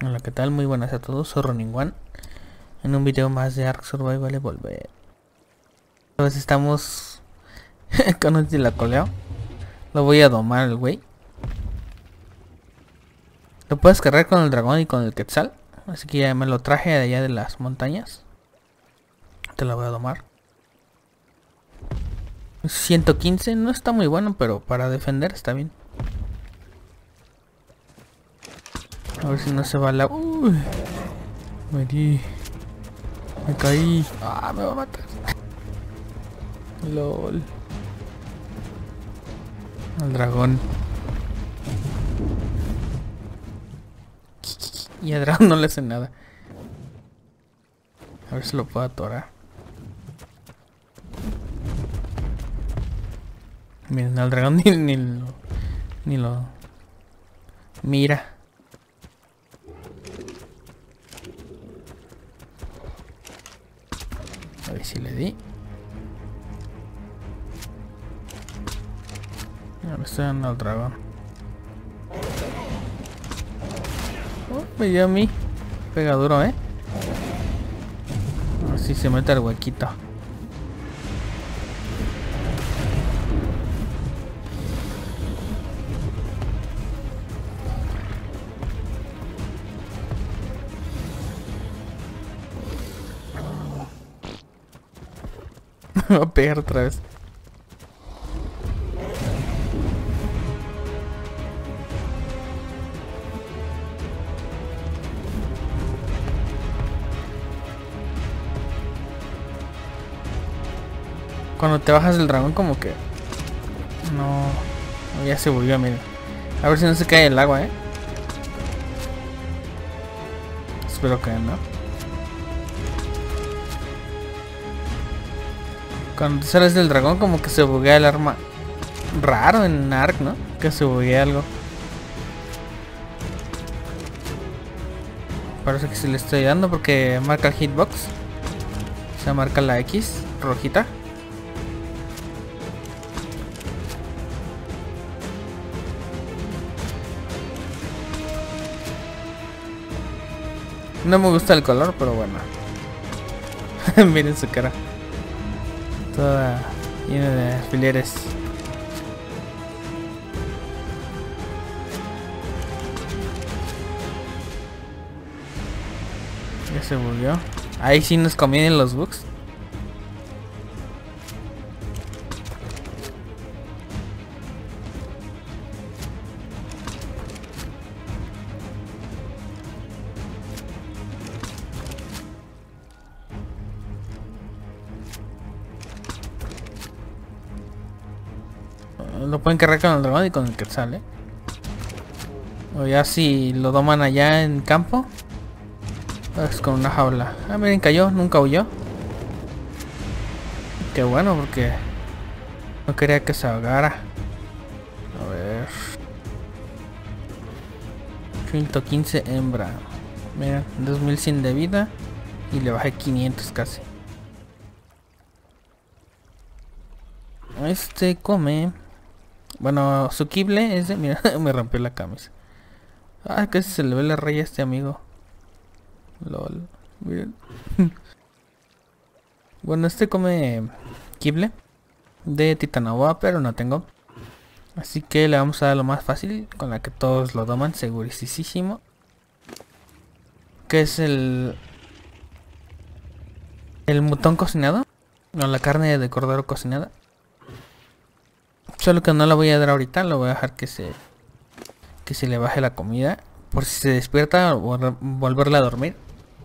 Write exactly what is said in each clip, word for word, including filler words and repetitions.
Hola, ¿qué tal? Muy buenas a todos, soy Ronin One en un video más de Ark Survival Evolved. Pues estamos con un tilacoleo. Lo voy a domar el güey. Lo puedes cargar con el dragón y con el quetzal. Así que ya me lo traje de allá de las montañas. Te lo voy a domar. ciento quince, no está muy bueno, pero para defender está bien. A ver si no se va la... Uy, me di... Me caí. Ah, me va a matar. LOL. El dragón. Y al dragón no le hace nada. A ver si lo puedo atorar. Miren, al dragón ni, ni lo... Ni lo... Mira. A ver si le di. Ya me estoy dando al dragón. Oh, me dio a mí. Pega duro, eh. A ver si se mete al huequito. Me va a pegar otra vez. Cuando te bajas del dragón como que... No... no, ya se volvió, mira. A ver si no se cae el agua, eh. Espero que no. Cuando te sales del dragón como que se buguea el arma. Raro en Ark, ¿no? Que se buguea algo. Parece que sí le estoy dando porque marca el hitbox. O sea, marca la X rojita. No me gusta el color, pero bueno. Miren su cara. Toda llena de alfileres. Ya se volvió. Ahí sí nos convienen los bugs. Lo pueden cargar con el dragón y con el quetzal, ¿eh? O ya si lo doman allá en campo. Es con una jaula. Ah, miren, cayó, nunca huyó. Qué bueno, porque no quería que se ahogara. A ver. ciento quince hembra. Miren, dos mil cien de vida. Y le bajé quinientos casi. Este come. Bueno, su kible es de... Mira, me rompió la camisa. Ah, casi se le ve la raya a este amigo. LOL. Miren. Bueno, este come kible de Titanoboa, pero no tengo. Así que le vamos a dar lo más fácil, con la que todos lo doman, segurísimo. Que es el... El mutón cocinado. No, la carne de cordero cocinada. Solo que no la voy a dar ahorita, lo voy a dejar que se... Que se le baje la comida. Por si se despierta, volverla a dormir.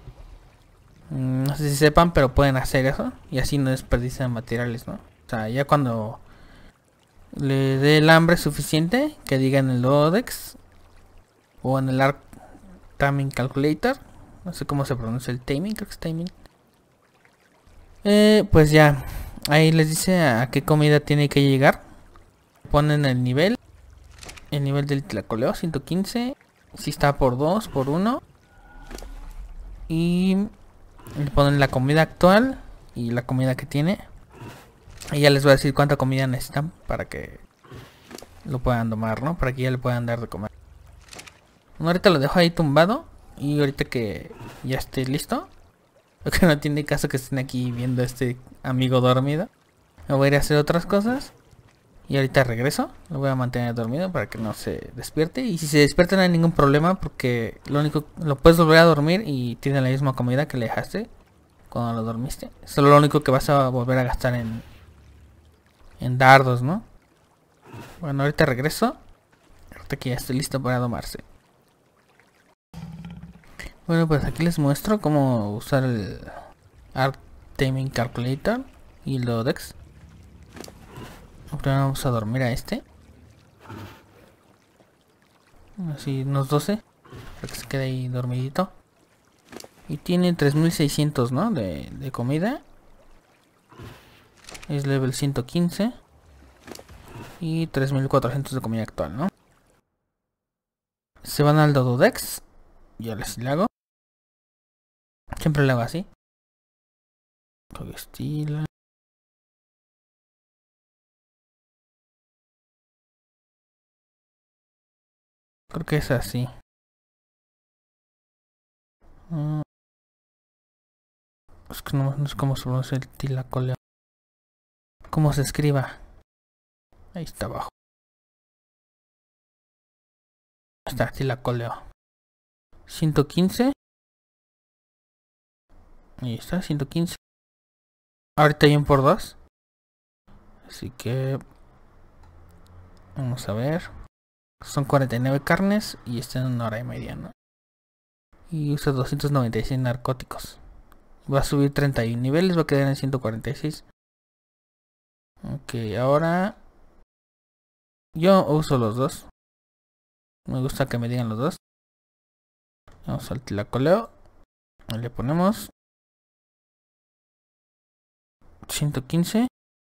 No sé si sepan, pero pueden hacer eso. Y así no desperdician materiales, ¿no? O sea, ya cuando le dé el hambre suficiente, que diga en el Odex o en el Ark Timing Calculator. No sé cómo se pronuncia el timing, creo que es timing. Eh, pues ya, ahí les dice a qué comida tiene que llegar. Ponen el nivel. El nivel del tlacoleo, ciento quince. Si está por dos, por uno. Y... le ponen la comida actual y la comida que tiene. Y ya les voy a decir cuánta comida necesitan para que lo puedan domar, ¿no? Para que ya le puedan dar de comer. Bueno, ahorita lo dejo ahí tumbado. Y ahorita que ya esté listo, porque no tiene caso que estén aquí viendo a este amigo dormido, me voy a ir a hacer otras cosas. Y ahorita regreso, lo voy a mantener dormido para que no se despierte. Y si se despierta no hay ningún problema, porque lo único, lo puedes volver a dormir y tiene la misma comida que le dejaste cuando lo dormiste. Solo lo único que vas a volver a gastar en, en dardos, ¿no? Bueno, ahorita regreso. Ahorita que ya estoy listo para domarse. Bueno, pues aquí les muestro cómo usar el Art Timing Calculator y el Dex. Primero vamos a dormir a este. Así unos doce. Para que se quede ahí dormidito. Y tiene tres mil seiscientos, ¿no? De, de comida. Es level ciento quince. Y tres mil cuatrocientos de comida actual, ¿no? Se van al Dododex. Yo les le hago. Siempre lo hago así. Con estilo. Creo que es así. Uh, es que no, no sé cómo se pronuncia el tilacoleo. Cómo se escriba. Ahí está abajo. Ahí está, tilacoleo. ciento quince. Ahí está, ciento quince. Ahorita hay un por dos. Así que vamos a ver. Son cuarenta y nueve carnes y está en una hora y media, ¿no? Y usa doscientos noventa y seis narcóticos. Va a subir treinta y uno niveles, va a quedar en ciento cuarenta y seis. Ok, ahora yo uso los dos. Me gusta que me digan los dos. Vamos al tilacoleo. Le ponemos ciento quince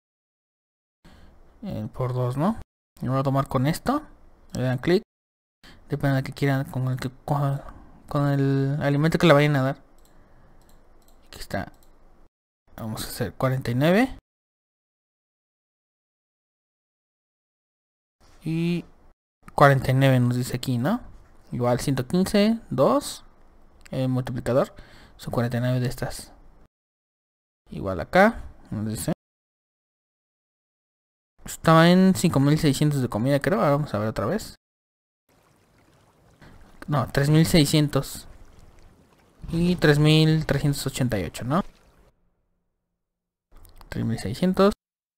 eh, por dos, ¿no? Y voy a tomar con esto. Le dan clic. Depende de que quieran con el que con, con el alimento que le vayan a dar. Aquí está. Vamos a hacer cuarenta y nueve. Y cuarenta y nueve nos dice aquí, ¿no? Igual ciento quince, dos. El multiplicador. Son cuarenta y nueve de estas. Igual acá. Nos dice. Estaba en cinco mil seiscientos de comida, creo. Ahora vamos a ver otra vez. No, tres mil seiscientos. Y tres mil trescientos ochenta y ocho, ¿no? tres mil seiscientos.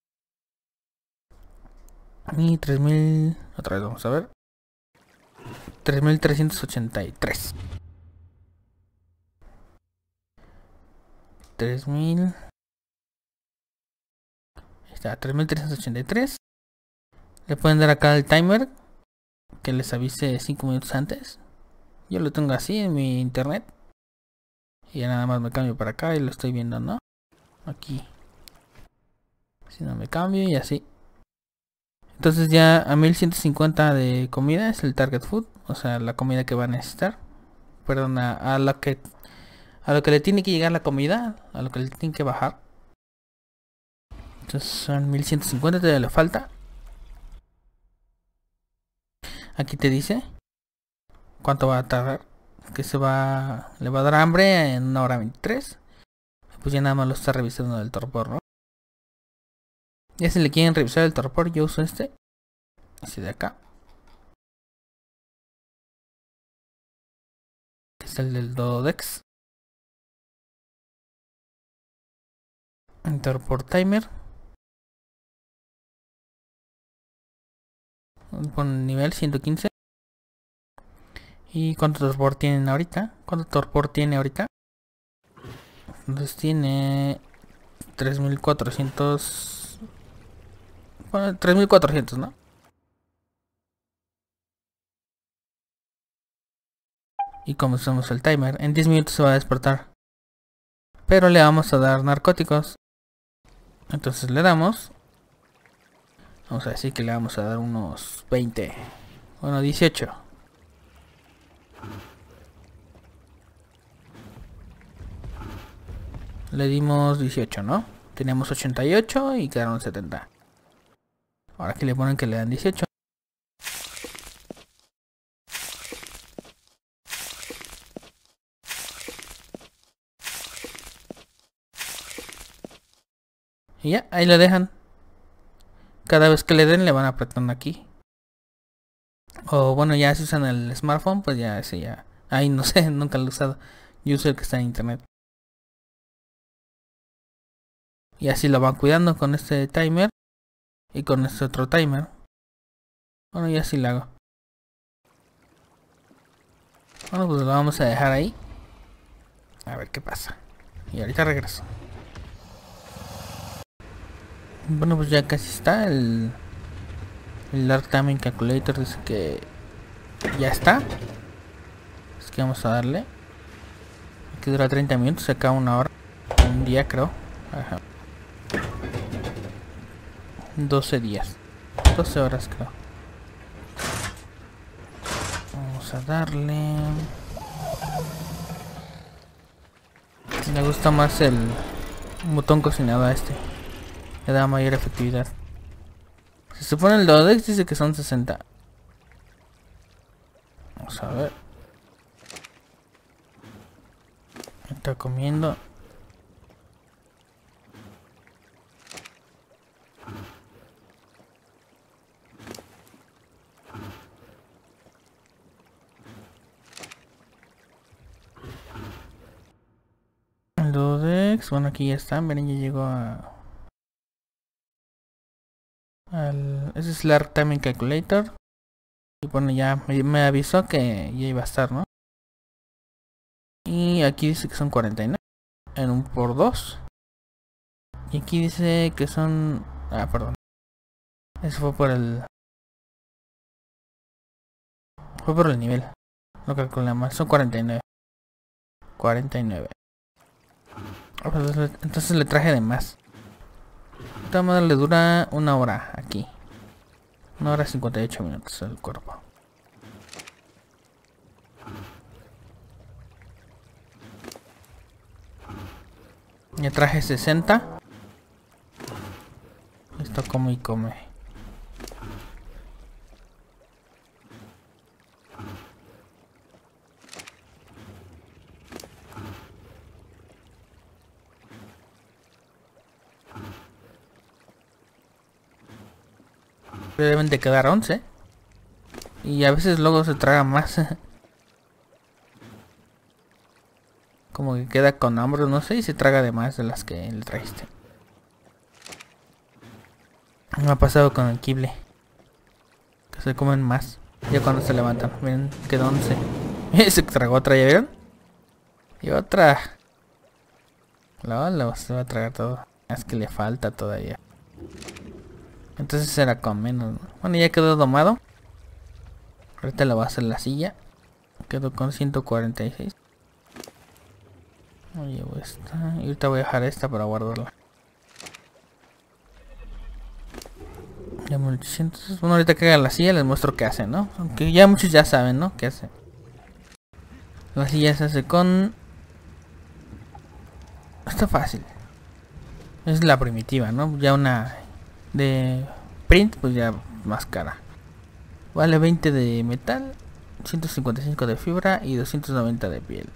Y tres mil... Otra vez vamos a ver. tres mil trescientos ochenta y tres. tres mil... Ahí está, tres mil trescientos ochenta y tres. Le pueden dar acá el timer. Que les avise cinco minutos antes. Yo lo tengo así en mi internet. Y ya nada más me cambio para acá y lo estoy viendo, ¿no? Aquí. Si no me cambio y así. Entonces ya a mil ciento cincuenta de comida es el target food. O sea, la comida que va a necesitar. Perdón, a, a lo que a lo que le tiene que llegar la comida. A lo que le tiene que bajar. Entonces son mil ciento cincuenta, todavía le falta. Aquí te dice cuánto va a tardar. Que se va. Le va a dar hambre en una hora veintitrés. Pues ya nada más lo está revisando el torpor, ¿no? Ya si le quieren revisar el torpor, yo uso este. Este de acá. Que es el del Dododex. El torpor timer. Con nivel ciento quince. ¿Y cuánto torpor tienen ahorita? ¿Cuánto torpor tiene ahorita? Entonces tiene tres mil cuatrocientos. Bueno, tres mil cuatrocientos, ¿no? Y comenzamos el timer. En diez minutos se va a despertar. Pero le vamos a dar narcóticos. Entonces le damos. Vamos a decir que le vamos a dar unos veinte. Bueno, dieciocho. Le dimos dieciocho, ¿no? Teníamos ochenta y ocho y quedaron setenta. Ahora que le ponen que le dan dieciocho. Y ya, ahí le dejan. Cada vez que le den le van apretando aquí. O bueno, ya si usan el smartphone, pues ya ese ya. Ahí no sé, nunca lo he usado. Yo uso el que está en internet. Y así lo van cuidando con este timer. Y con este otro timer. Bueno, ya así lo hago. Bueno, pues lo vamos a dejar ahí. A ver qué pasa. Y ahorita regreso. Bueno, pues ya casi está. El, el Dark Timing Calculator dice que ya está. Así que vamos a darle. Que dura treinta minutos, se acaba una hora. Un día creo. Ajá. doce días. doce horas creo. Vamos a darle. Me gusta más el botón cocinado a este. Le da mayor efectividad. Si se pone el Dodex dice que son sesenta. Vamos a ver. Está comiendo. El Dodex, bueno, aquí ya están. Miren, ya llegó a al, ese es el Dark Timing Calculator. Y bueno, ya me, me avisó que ya iba a estar, ¿no? Y aquí dice que son cuarenta y nueve en un por dos. Y aquí dice que son... Ah, perdón. Eso fue por el... Fue por el nivel. No calculé más. Son cuarenta y nueve. cuarenta y nueve. Entonces le traje de más. Esta madre le dura una hora aquí. Una hora cincuenta y ocho minutos el cuerpo. Ya traje sesenta. Esto come y come. Deben de quedar once. Y a veces luego se traga más. Como que queda con hambre, no sé, y se traga de más de las que le trajiste. Me ha pasado con el Kible. Que se comen más. Ya cuando se levantan. Miren, quedó once. Se tragó otra, ¿ya vieron? Y otra. Luego se va a tragar todo. Es que le falta todavía. Entonces será con menos, ¿no? Bueno, ya quedó domado. Ahorita le voy a hacer la silla. Quedó con ciento cuarenta y seis. Oye, esta. Y ahorita voy a dejar esta para guardarla. Ya ochocientos. Bueno, ahorita que haga la silla les muestro qué hace, ¿no? Aunque ya muchos ya saben, ¿no? Qué hace. La silla se hace con... Está fácil. Es la primitiva, ¿no? Ya una de print, pues ya más cara. Vale veinte de metal, ciento cincuenta y cinco de fibra y doscientos noventa de piel.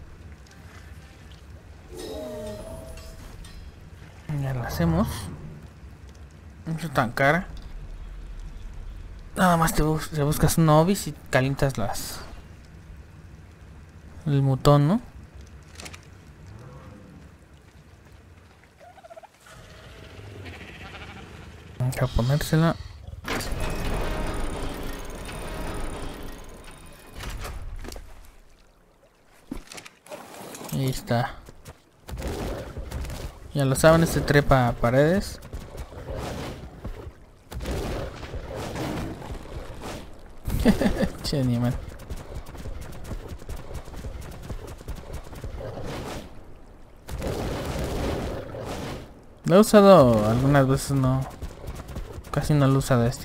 Ya la hacemos. No es tan cara. Nada más te, bus te buscas un Obis y calientas las... el botón, ¿no? Vamos a ponérsela. Ahí está. Ya lo saben, este trepa a paredes. Che animal. Lo he usado algunas veces, no. Casi no lo he usado este.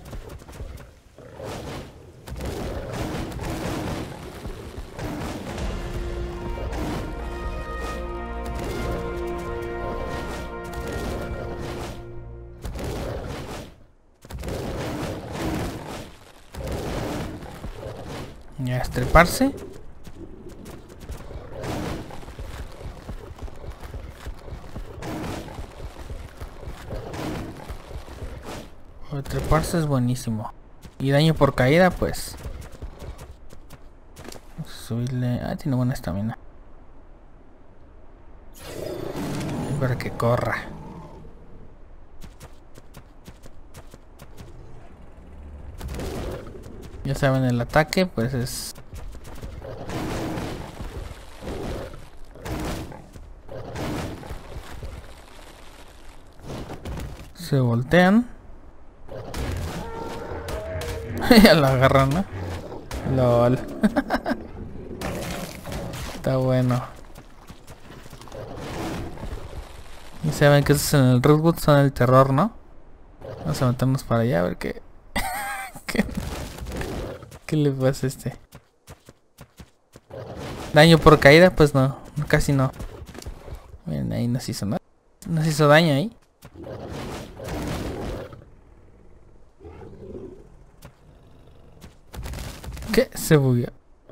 Ya estreparse. Lo de treparse es buenísimo. Y daño por caída, pues. Vamos a subirle. Ah, tiene buena estamina. Para que corra. Ya saben, el ataque, pues es. Se voltean. Ya lo agarran, ¿no? LOL. Está bueno. Y saben que esos en el Rootwood son el terror, ¿no? Vamos a meternos para allá a ver qué. ¿Qué, qué le pasa a este? Daño por caída, pues no, casi no. Miren, ahí nos hizo nada. Nos hizo daño ahí. ¿Qué? Se bugueó.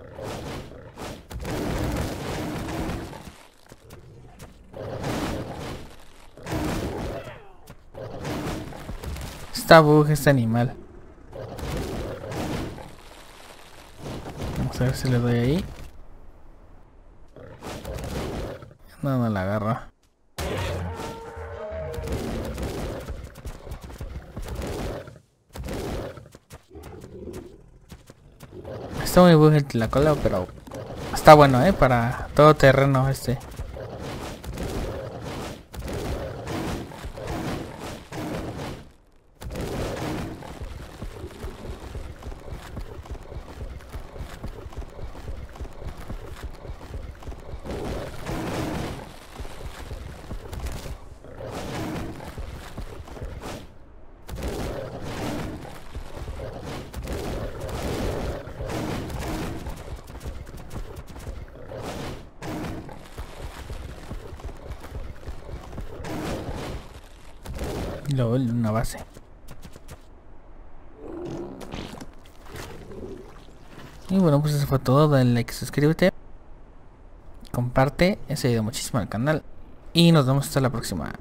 Está bug este animal. Vamos a ver si le doy ahí. No, no la agarro. Está muy bug el tlacola, pero está bueno, eh, para todo terreno este. Y luego una base. Y bueno, pues eso fue todo. Dale like, suscríbete, comparte ese video muchísimo al canal. Y nos vemos hasta la próxima.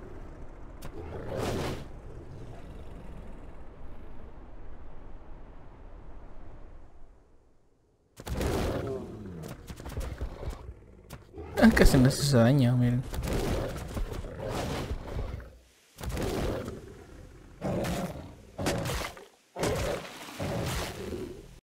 Ah, casi nos hizo daño, miren.